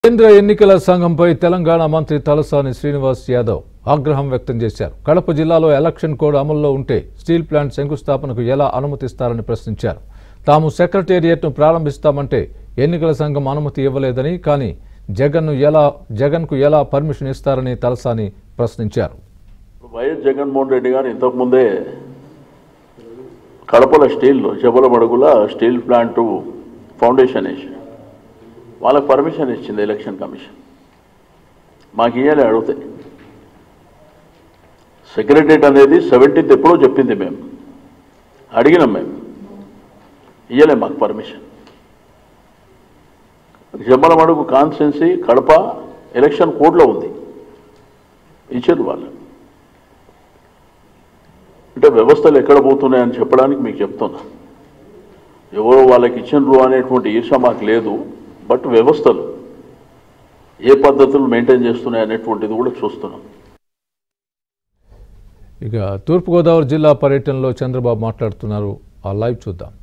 కేంద్ర ఎన్నికల సంఘంపై తెలంగాణ మంత్రి తలసాని శ్రీనివాస్ యాదవ్ ఆగ్రహం వ్యక్తం చేశారు. కడప జిల్లాలో ఎలక్షన్ కోడ్ అమల్లో ఉంటే స్టీల్ ప్లాంట్ శంకుస్థాపనకు ఎలా అనుమతిస్తారని ప్రశ్నించారు. తాము సెక్రటేరియట్ను ప్రారంభిస్తామంటే ఎన్నికల సంఘం అనుమతి ఇవ్వలేదని, కానీ జగన్కు ఎలా పర్మిషన్ ఇస్తారని తలసాని ప్రశ్నించారు. వైఎస్ జగన్మోహన్ రెడ్డి గారు ఇంతకు ముందే కడపల జబలమడుగుల స్టీల్ ప్లాంట్ ఫౌండేషన్ వేసి వాళ్ళకి పర్మిషన్ ఇచ్చింది ఎలక్షన్ కమిషన్. మాకు ఇయ్యాలి అడిగితే సెక్రటరేట్ అనేది 17th ఎప్పుడో చెప్పింది, మేము అడిగినాం, మేము ఇయ్యలే మాకు permission. Jammalamadugu constituency Kadapa election కోడ్లో ఉంది, ఇచ్చారు వాళ్ళు. అంటే వ్యవస్థలు ఎక్కడ పోతున్నాయని చెప్పడానికి మీకు చెప్తున్నా. ఎవరో వాళ్ళకి ఇచ్చినరు అనేటువంటి ఈర్ష మాకు లేదు, బట్ వ్యవస్థలు ఏ పద్ధతులు మెయింటైన్ చేస్తున్నాయి అనేటువంటిది కూడా చూస్తున్నాం. ఇక తూర్పుగోదావరి జిల్లా పర్యటనలో చంద్రబాబు మాట్లాడుతున్నారు. ఆ లైవ్ చూద్దాం.